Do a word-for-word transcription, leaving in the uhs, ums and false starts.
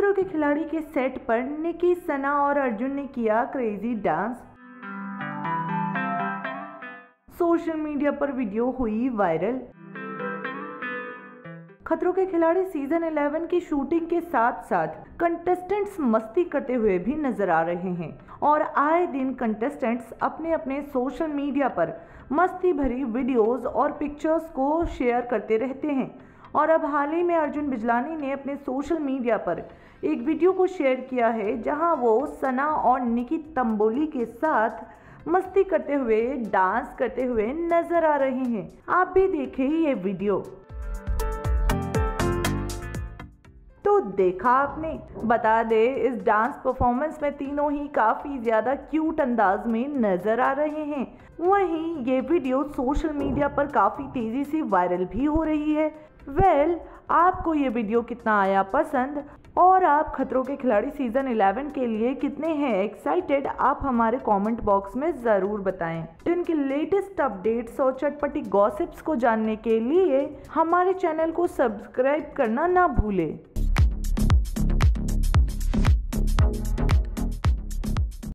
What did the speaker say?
खतरों के खिलाड़ी के सेट पर निकी, सना और अर्जुन ने किया क्रेजी डांस। सोशल मीडिया पर वीडियो हुई वायरल। खतरों के खिलाड़ी सीजन इलेवन की शूटिंग के साथ साथ कंटेस्टेंट्स मस्ती करते हुए भी नजर आ रहे हैं और आए दिन कंटेस्टेंट्स अपने अपने सोशल मीडिया पर मस्ती भरी वीडियोस और पिक्चर्स को शेयर करते रहते हैं। और अब हाल ही में अर्जुन बिजलानी ने अपने सोशल मीडिया पर एक वीडियो को शेयर किया है जहां वो सना और निकी तंबोली के साथ मस्ती करते हुए डांस करते हुए नजर आ रहे हैं। आप भी देखें ये वीडियो। तो देखा आपने, बता दे इस डांस परफॉर्मेंस में तीनों ही काफ़ी ज़्यादा क्यूट अंदाज में नज़र आ रहे हैं। वहीं ये वीडियो सोशल मीडिया पर काफ़ी तेज़ी से वायरल भी हो रही है। वेल well, आपको ये वीडियो कितना आया पसंद और आप खतरों के खिलाड़ी सीजन इलेवन के लिए कितने हैं एक्साइटेड, आप हमारे कमेंट बॉक्स में ज़रूर बताएं। इनके लेटेस्ट अपडेट्स और चटपटी गॉसिप्स को जानने के लिए हमारे चैनल को सब्सक्राइब करना ना भूलें।